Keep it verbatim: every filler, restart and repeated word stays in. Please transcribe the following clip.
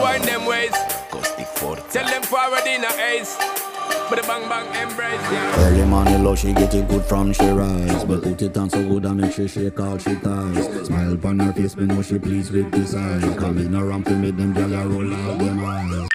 Wind them ways. Tell them forward in a ace. But the bang bang embrace, yeah. Early morning love, she get it good from she rise. But put it on so good and make she shake all she ties. Smile upon her face, me know she pleased with this eyes. Coming around to make them gyal a roll out them eyes.